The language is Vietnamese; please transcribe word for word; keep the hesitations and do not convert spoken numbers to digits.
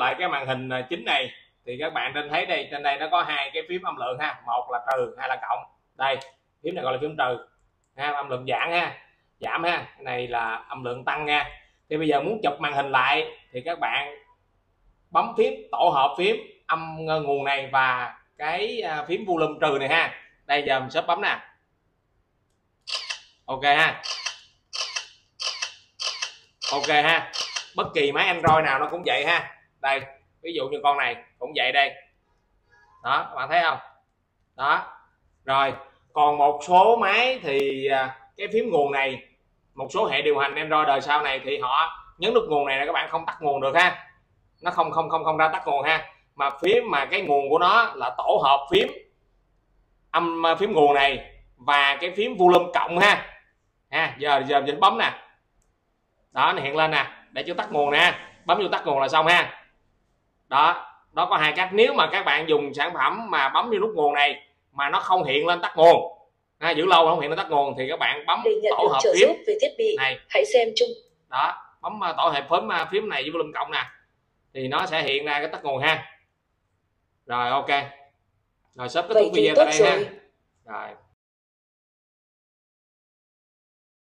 lại cái màn hình chính này thì các bạn nên thấy đây, trên đây nó có hai cái phím âm lượng ha, một là trừ, hai là cộng. Đây phím này gọi là phím trừ ha, âm lượng giảm ha, giảm ha, cái này là âm lượng tăng nha. Thì bây giờ muốn chụp màn hình lại thì các bạn bấm phím tổ hợp phím âm nguồn này và cái phím volume trừ này ha. Đây giờ mình sẽ bấm nè, ok ha, ok ha. Bất kỳ máy Android nào nó cũng vậy ha. Đây ví dụ như con này cũng vậy đây đó, các bạn thấy không đó. Rồi còn một số máy thì cái phím nguồn này, một số hệ điều hành Android đời sau này thì họ nhấn nút nguồn này là các bạn không tắt nguồn được ha, nó không không không không ra tắt nguồn ha, mà phím mà cái nguồn của nó là tổ hợp phím âm phím nguồn này và cái phím volume cộng ha. Ha, giờ giờ mình bấm nè, đó nó hiện lên nè để cho tắt nguồn nè, bấm vô tắt nguồn là xong ha. Đó, đó có hai cách. Nếu mà các bạn dùng sản phẩm mà bấm vô nút nguồn này mà nó không hiện lên tắt nguồn, ha, giữ lâu không hiện lên tắt nguồn thì các bạn bấm tổ hợp phím về thiết bị này, hãy xem chung. Đó, bấm tổ hợp phím phím này với volume cộng nè thì nó sẽ hiện ra cái tắt nguồn ha. Rồi ok. Rồi sắp kết thúc video tại đây ha. Rồi.